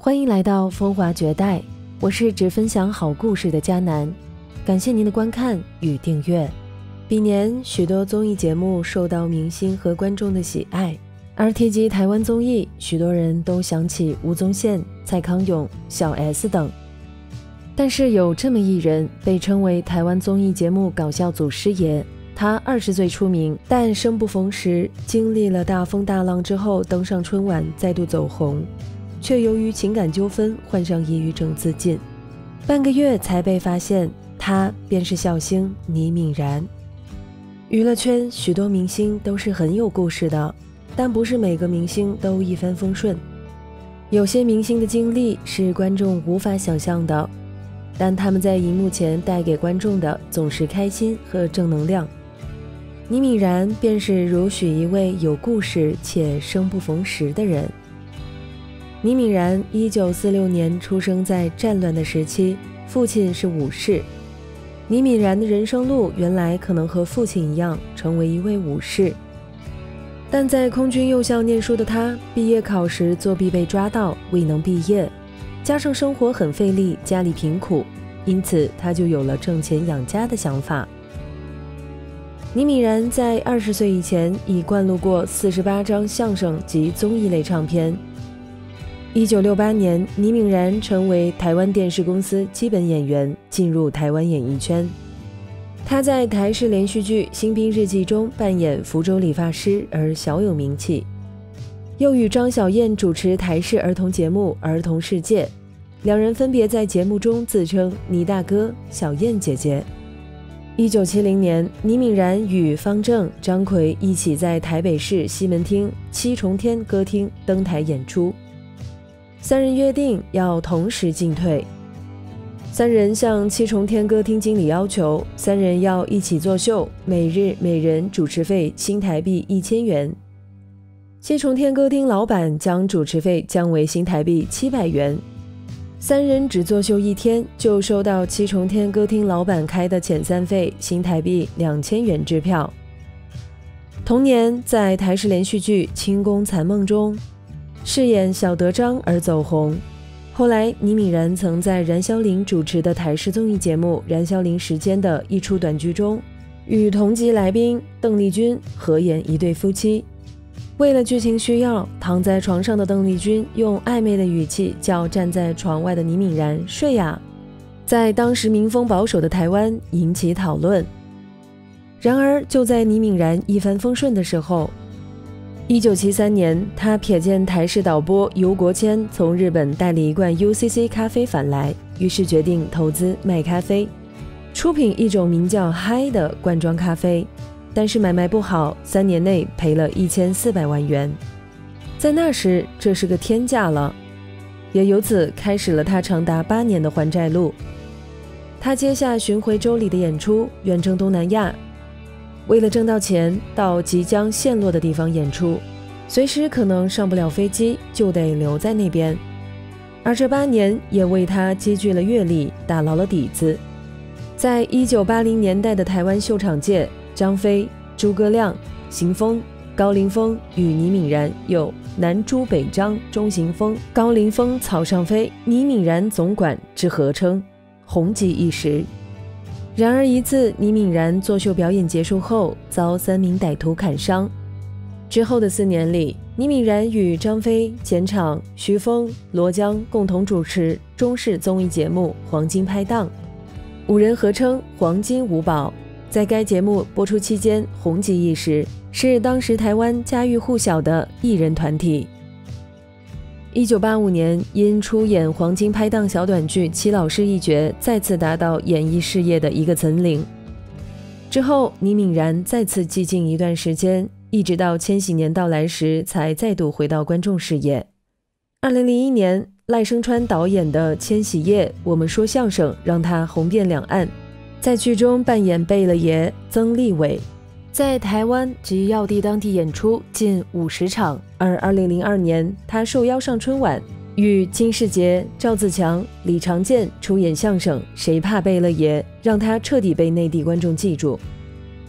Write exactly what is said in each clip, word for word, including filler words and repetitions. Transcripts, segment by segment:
欢迎来到风华绝代，我是只分享好故事的佳楠，感谢您的观看与订阅。彼年许多综艺节目受到明星和观众的喜爱，而提及台湾综艺，许多人都想起吴宗宪、蔡康永、小 S 等。但是有这么一人被称为台湾综艺节目搞笑祖师爷，他二十岁出名，但生不逢时，经历了大风大浪之后登上春晚再度走红，却由于情感纠纷患上抑郁症自尽，半个月才被发现，他便是笑星倪敏然。娱乐圈许多明星都是很有故事的，但不是每个明星都一帆风顺，有些明星的经历是观众无法想象的，但他们在荧幕前带给观众的总是开心和正能量。倪敏然便是如许一位有故事且生不逢时的人。倪敏然一九四六年出生在战乱的时期，父亲是武士。倪敏然的人生路原来可能和父亲一样成为一位武士，但在空军幼校念书的他，毕业考时作弊被抓到，未能毕业，加上生活很费力，家里贫苦，因此他就有了挣钱养家的想法。倪敏然在二十岁以前已灌录过四十八张相声及综艺类唱片。一九六八年，倪敏然成为台湾电视公司基本演员，进入台湾演艺圈。他在台视连续剧《新兵日记》中扮演福州理发师而小有名气，又与张小燕主持台视儿童节目《儿童世界》，两人分别在节目中自称倪大哥、小燕姐姐。一九七零年，倪敏然与方正、张奎一起在台北市西门町七重天歌厅登台演出，三人约定要同时进退。三人向七重天歌厅经理要求，三人要一起作秀，每日每人主持费新台币一千元。七重天歌厅老板将主持费降为新台币七百元。三人只作秀一天，就收到七重天歌厅老板开的遣散费新台币两千元支票。同年，在台视连续剧《清宫残梦》中饰演小德章而走红。后来，倪敏然曾在冉萧琳主持的台视综艺节目《冉萧琳时间》的一出短剧中，与同级来宾邓丽君合演一对夫妻。为了剧情需要，躺在床上的邓丽君用暧昧的语气叫站在床外的倪敏然睡呀，在当时民风保守的台湾引起讨论。然而，就在倪敏然一帆风顺的时候，一九七三年，他瞥见台视导播游国谦从日本带了一罐 U C C 咖啡返来，于是决定投资卖咖啡，出品一种名叫嗨的罐装咖啡。但是买卖不好，三年内赔了一千四百万元。在那时，这是个天价了，也由此开始了他长达八年的还债路。他接下巡回州里的演出，远征东南亚。为了挣到钱，到即将陷落的地方演出，随时可能上不了飞机，就得留在那边。而这八年也为他积聚了阅历，打牢了底子。在一九八零年代的台湾秀场界，张飞、诸葛亮、邢峰、高凌风与倪敏然有南朱北张、钟行风、高凌风、草上飞、倪敏然总管之合称，红极一时。然而一次，倪敏然作秀表演结束后，遭三名歹徒砍伤。之后的四年里，倪敏然与张飞、简场、徐峰、罗江共同主持中视综艺节目《黄金拍档》，五人合称黄金五宝。在该节目播出期间红极一时，是当时台湾家喻户晓的艺人团体。一九八五年，因出演《黄金拍档》小短剧《七老师》一角，再次达到演艺事业的一个层岭。之后，倪敏然再次寂静一段时间，一直到千禧年到来时，才再度回到观众视野。二零零一年，赖声川导演的《千禧夜》我们说相声让他红遍两岸。在剧中扮演贝勒爷曾立伟，在台湾及要地当地演出近五十场。而二零零二年，他受邀上春晚，与金士杰、赵自强、李长健出演相声《谁怕贝勒爷》，让他彻底被内地观众记住。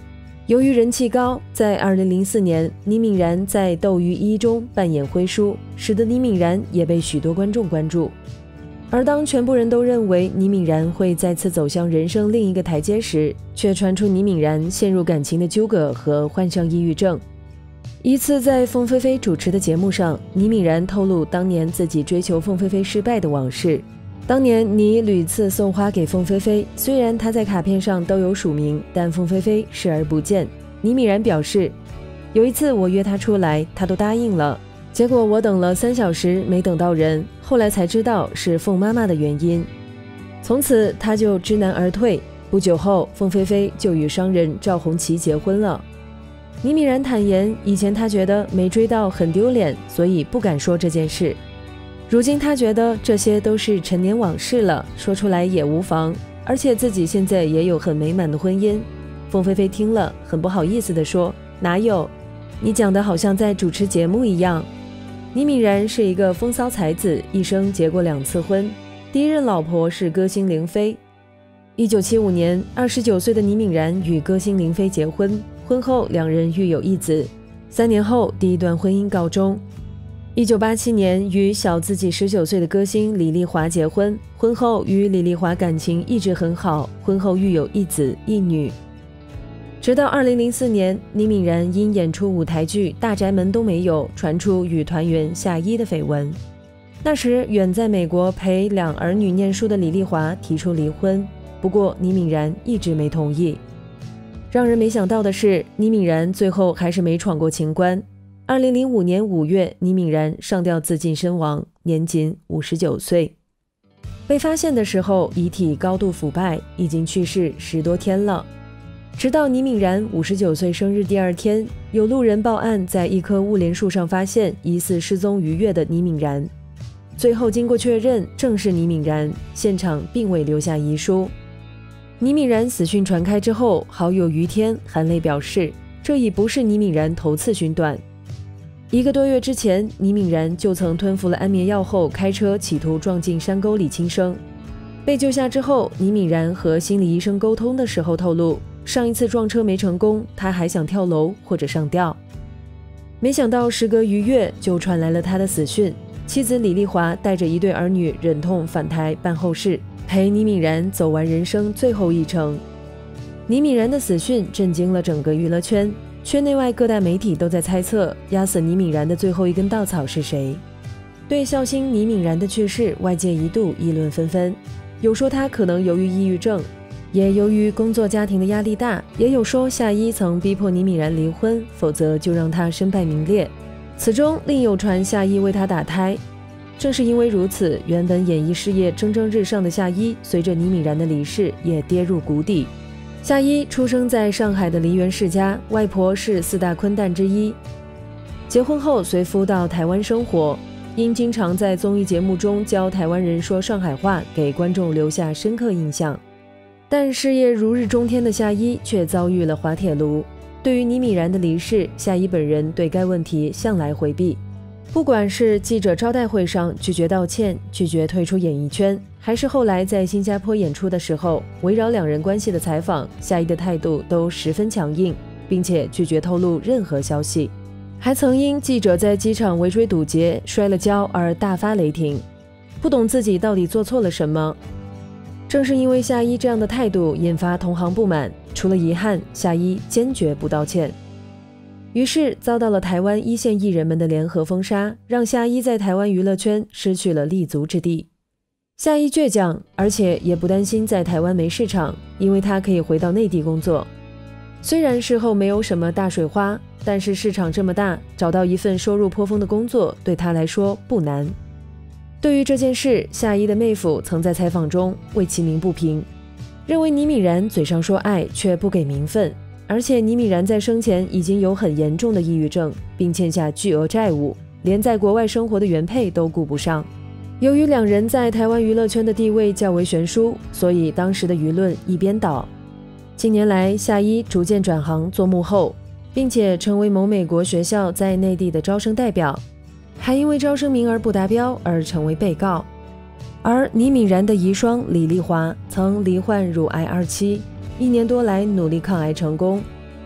由于人气高，在二零零四年，倪敏然在《斗鱼一》中扮演辉叔，使得倪敏然也被许多观众关注。而当全部人都认为倪敏然会再次走向人生另一个台阶时，却传出倪敏然陷入感情的纠葛和患上抑郁症。一次在凤飞飞主持的节目上，倪敏然透露当年自己追求凤飞飞失败的往事。当年倪屡次送花给凤飞飞，虽然她在卡片上都有署名，但凤飞飞视而不见。倪敏然表示，有一次我约她出来，她都答应了，结果我等了三小时没等到人，后来才知道是凤妈妈的原因。从此她就知难而退。不久后，凤飞飞就与商人赵红旗结婚了。倪敏然坦言，以前她觉得没追到很丢脸，所以不敢说这件事。如今他觉得这些都是陈年往事了，说出来也无妨，而且自己现在也有很美满的婚姻。凤飞飞听了很不好意思地说，哪有，你讲的好像在主持节目一样。倪敏然是一个风骚才子，一生结过两次婚，第一任老婆是歌星凌飞。一九七五年，二十九岁的倪敏然与歌星凌飞结婚，婚后两人育有一子，三年后第一段婚姻告终。一九八七年，与小自己十九岁的歌星李丽华结婚，婚后与李丽华感情一直很好，婚后育有一子一女。直到二零零四年，倪敏然因演出舞台剧《大宅门》都没有，传出与团员夏依的绯闻。那时远在美国陪两儿女念书的李丽华提出离婚，不过倪敏然一直没同意。让人没想到的是，倪敏然最后还是没闯过情关。二零零五年五月，倪敏然上吊自尽身亡，年仅五十九岁。被发现的时候，遗体高度腐败，已经去世十多天了。直到倪敏然五十九岁生日第二天，有路人报案，在一棵雾莲树上发现疑似失踪逾月的倪敏然。最后经过确认，正是倪敏然，现场并未留下遗书。倪敏然死讯传开之后，好友于天含泪表示，这已不是倪敏然头次寻短。一个多月之前，倪敏然就曾吞服了安眠药后开车企图撞进山沟里轻生。被救下之后，倪敏然和心理医生沟通的时候透露，上一次撞车没成功，他还想跳楼或者上吊。没想到时隔逾月就传来了他的死讯，妻子李丽华带着一对儿女忍痛返台办后事，陪倪敏然走完人生最后一程。倪敏然的死讯震惊了整个娱乐圈，圈内外各大媒体都在猜测压死倪敏然的最后一根稻草是谁。对笑星倪敏然的去世，外界一度议论纷纷，有说他可能由于抑郁症，也由于工作家庭的压力大，也有说夏依曾逼迫倪敏然离婚，否则就让他身败名裂。此中另有传夏依为他打胎。正是因为如此，原本演艺事业蒸蒸日上的夏依，随着倪敏然的离世也跌入谷底。夏依出生在上海的梨园世家，外婆是四大坤旦之一。结婚后随夫到台湾生活，因经常在综艺节目中教台湾人说上海话，给观众留下深刻印象。但事业如日中天的夏依却遭遇了滑铁卢。对于倪敏然的离世，夏依本人对该问题向来回避。不管是记者招待会上拒绝道歉，拒绝退出演艺圈，还是后来在新加坡演出的时候，围绕两人关系的采访，夏依的态度都十分强硬，并且拒绝透露任何消息。还曾因记者在机场围追堵截摔了跤而大发雷霆，不懂自己到底做错了什么。正是因为夏依这样的态度，引发同行不满，除了遗憾，夏依坚决不道歉。于是遭到了台湾一线艺人们的联合封杀，让夏依在台湾娱乐圈失去了立足之地。夏依倔强，而且也不担心在台湾没市场，因为她可以回到内地工作。虽然事后没有什么大水花，但是市场这么大，找到一份收入颇丰的工作对她来说不难。对于这件事，夏依的妹夫曾在采访中为其鸣不平，认为倪敏然嘴上说爱却不给名分，而且倪敏然在生前已经有很严重的抑郁症，并欠下巨额债务，连在国外生活的原配都顾不上。由于两人在台湾娱乐圈的地位较为悬殊，所以当时的舆论一边倒。近年来，夏依逐渐转行做幕后，并且成为某美国学校在内地的招生代表，还因为招生名额不达标而成为被告。而倪敏然的遗孀李丽华曾罹患乳癌二期，一年多来努力抗癌成功。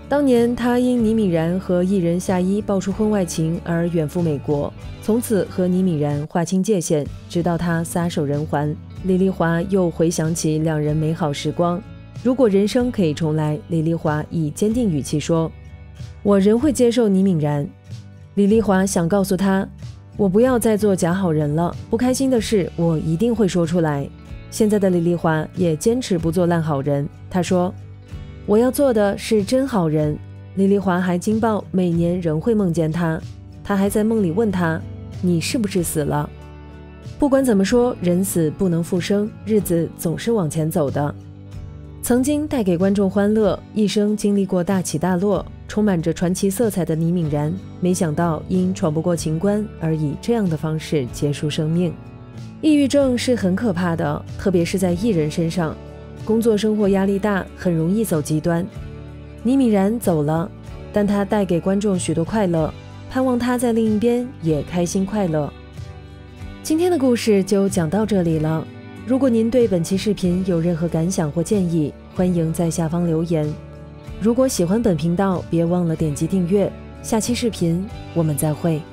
当年他因倪敏然和艺人夏依爆出婚外情而远赴美国，从此和倪敏然划清界限，直到他撒手人寰，李丽华又回想起两人美好时光。如果人生可以重来，李丽华以坚定语气说：“我仍会接受倪敏然。”李丽华想告诉他：“我不要再做假好人了，不开心的事我一定会说出来。”现在的李丽华也坚持不做烂好人，她说：“我要做的是真好人。”李丽华还惊爆每年仍会梦见他，他还在梦里问他：“你是不是死了？”不管怎么说，人死不能复生，日子总是往前走的。曾经带给观众欢乐，一生经历过大起大落，充满着传奇色彩的倪敏然，没想到因闯不过情关而以这样的方式结束生命。抑郁症是很可怕的，特别是在艺人身上，工作生活压力大，很容易走极端。倪敏然走了，但他带给观众许多快乐，盼望他在另一边也开心快乐。今天的故事就讲到这里了。如果您对本期视频有任何感想或建议，欢迎在下方留言。如果喜欢本频道，别忘了点击订阅。下期视频我们再会。